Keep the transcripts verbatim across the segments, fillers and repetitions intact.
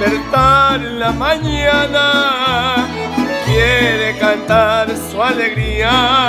despertar en la mañana quiere cantar su alegría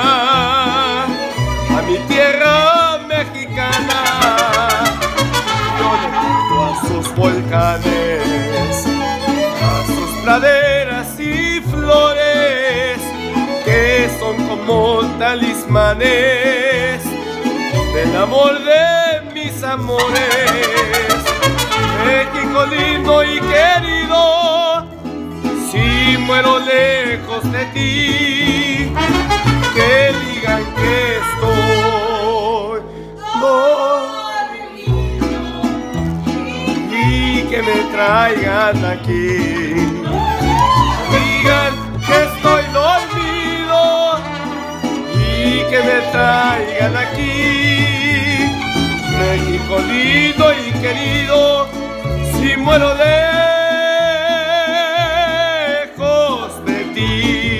a mi tierra mexicana. Yo le canto a sus volcanes, a sus praderas y flores que son como talismanes del amor de mis amores. México lindo y querido, si muero lejos de ti, que digan que estoy dormido y que me traigan aquí. Digan que estoy dormido y que me traigan aquí. México lindo y querido, si muero lejos de ti.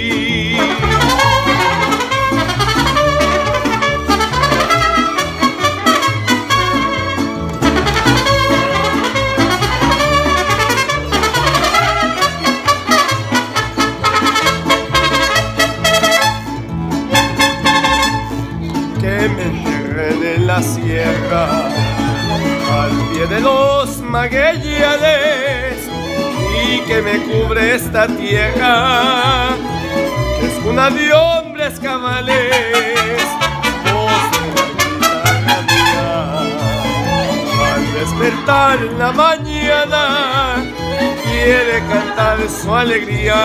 Que me enterren en la sierra, al pie de los magueyales, y que me cubre esta tierra, que es cuna de hombres cabales. Voz de la guitarra mía, al despertar en la mañana, quiere cantar su alegría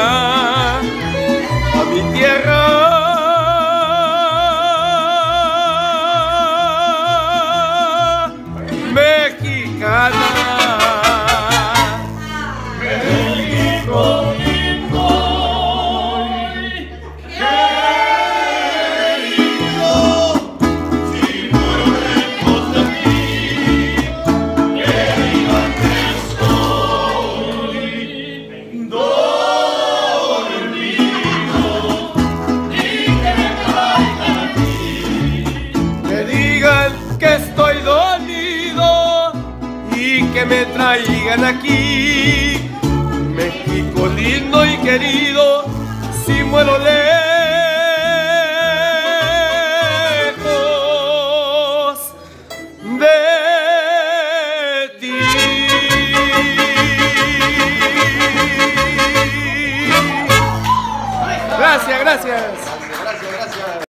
a mi tierra mexicana. México lindo y querido, si muero lejos de ti, que digan que estoy dormido y que me traigan aquí. Que digan que estoy dormido y que me traigan aquí. México lindo y querido, si muero lejos de ti. Gracias, gracias.